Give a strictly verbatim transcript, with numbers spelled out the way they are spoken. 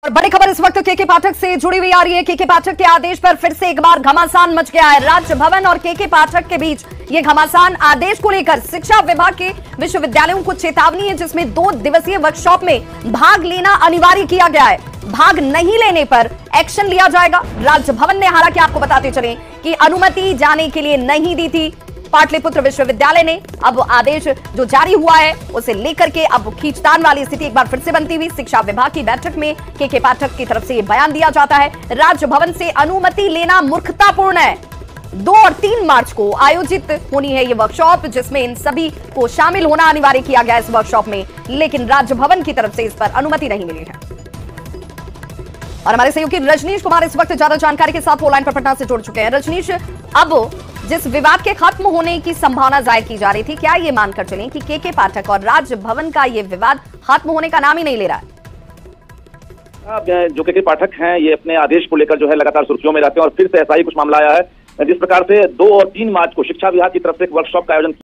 बड़ी खबर इस वक्त केके पाठक से जुड़ी हुई आ रही है। केके पाठक के आदेश पर फिर से एक बार घमासान मच गया है। राज्य भवन और केके पाठक के बीच ये घमासान आदेश को लेकर शिक्षा विभाग के विश्वविद्यालयों को चेतावनी है, जिसमें दो दिवसीय वर्कशॉप में भाग लेना अनिवार्य किया गया है। भाग नहीं लेने पर एक्शन लिया जाएगा। राज्य भवन ने हालांकि आपको बताते चले कि अनुमति जाने के लिए नहीं दी थी पाटलिपुत्र विश्वविद्यालय ने। अब आदेश जो जारी हुआ है उसे लेकर के अब खींचतान वाली स्थिति एक बार फिर से बनती हुई शिक्षा विभाग की बैठक में केके पाठक की तरफ से ये बयान दिया जाता है। राज्य भवन से अनुमति लेना मूर्खतापूर्ण है। दो और तीन मार्च को आयोजित होनी है ये वर्कशॉप, जिसमें इन सभी को शामिल होना अनिवार्य किया गया इस वर्कशॉप में, लेकिन राज्य भवन की तरफ से इस पर अनुमति नहीं मिली है। और हमारे सहयोगी रजनीश कुमार इस वक्त ज्यादा जानकारी के साथ फोनलाइन पर पटना से जुड़ चुके हैं। रजनीश, अब जिस विवाद के खत्म होने की संभावना जाहिर की जा रही थी, क्या ये मानकर चलें कि केके पाठक और राज्य भवन का ये विवाद खत्म होने का नाम ही नहीं ले रहा है? जो केके पाठक हैं ये अपने आदेश को लेकर जो है लगातार सुर्खियों में रहते हैं और फिर से ऐसा ही कुछ मामला आया है। जिस प्रकार से दो और तीन मार्च को शिक्षा विभाग की तरफ से एक वर्कशॉप का आयोजन